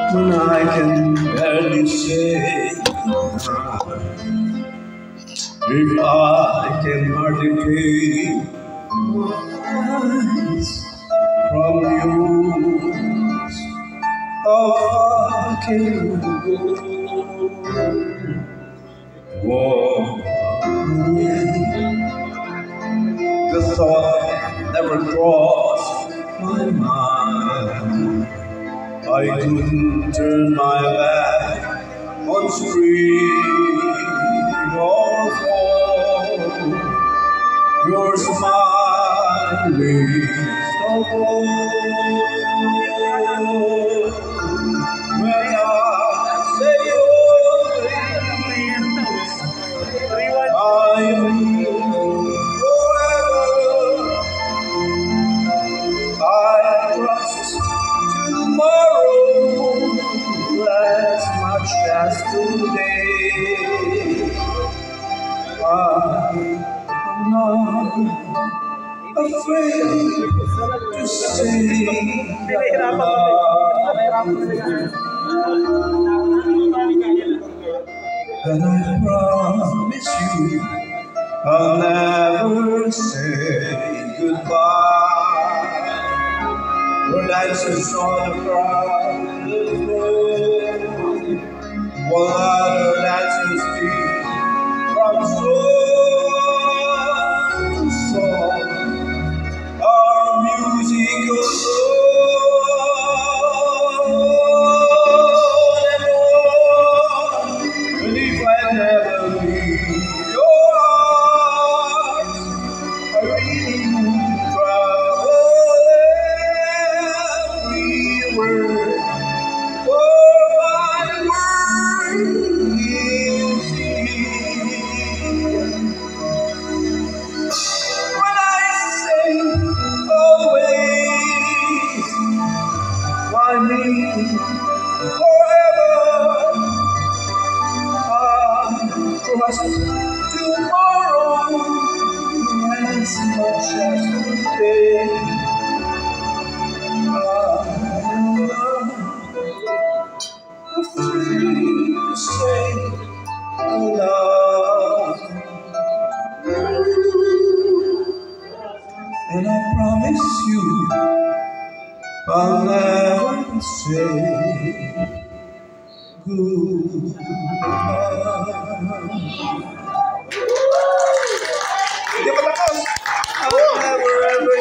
when I can barely say goodbye. If I can hardly take my eyes from you, how far can you go? Walk away. The thought never crossed my mind. I couldn't turn my back on spring or fall. Your smiling so when I say I'm forever, I trust tomorrow as much as today. I'm not afraid to say that and I promise you I'll never say goodbye. Your dances on the crowded road, while other dancers speak from song to song. Our music goes on and on, and if I never leave your arms, I really would travel everywhere, for my world is here. When I say always, I mean forever. I trust tomorrow as much as today. I'm afraid to say I love you, and I promise you I'll never say goodbye. I'll never ever